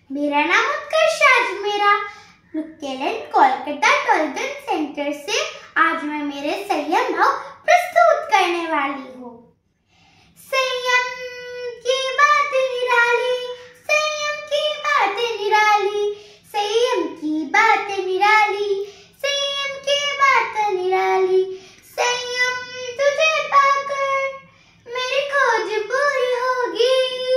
मेरा नाम उत्कर्ष मेरा लुकेलेंट कोलकाता टॉलगन सेंटर से आज मैं मेरे संयम भाव प्रस्तुत करने वाली हूँ। संयम की बात निराली, संयम की बात निराली, संयम की बात निराली, संयम की बात निराली। संयम तुझे पाकर मेरी खोज पूरी होगी,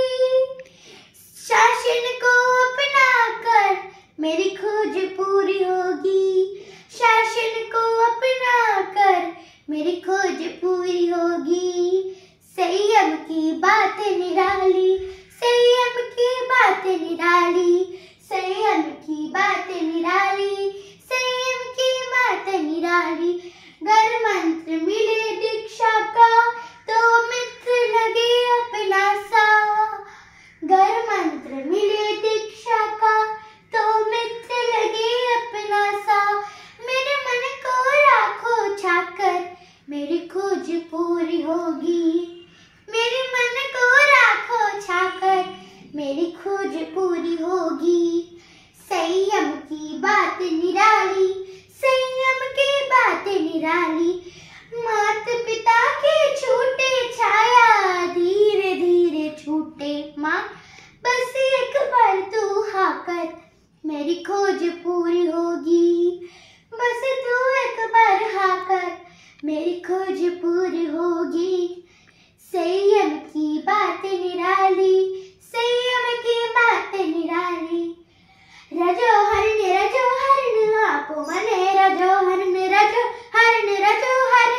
शासन को अपना कर मेरी खोज पूरी होगी, शासन को अपना कर मेरी खोज पूरी होगी। संयम की बात निराली, संयम की बात निराली, संयम की बात निराली, संयम की बात निराली। गर मंत्र मिले दीक्षा का तो मित्र लगे अपना सा, गर मंत्र मिले दीक्षा का तो मित्र लगे अपना सा। मेरे मन को राखो छाकर मेरी खोज पूरी होगी, मेरे मन को राखो छाकर मेरी खोज पूरी होगी। संयम की बात निराली, संयम की बात निराली। माता पिता के छूटे छाया धीरे धीरे छूटे माँ, बस एक बार तू हाँ कर मेरी खोज पूरी होगी, बस तू एक बार हाँ कर मेरी खोज पूरी होगी। संयम की बात निराली, संयम की बात निराली। रजो हरण आपो मने, रजो हरण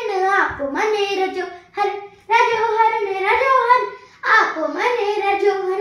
आपो मने, रजो हरण आपो मने, रजो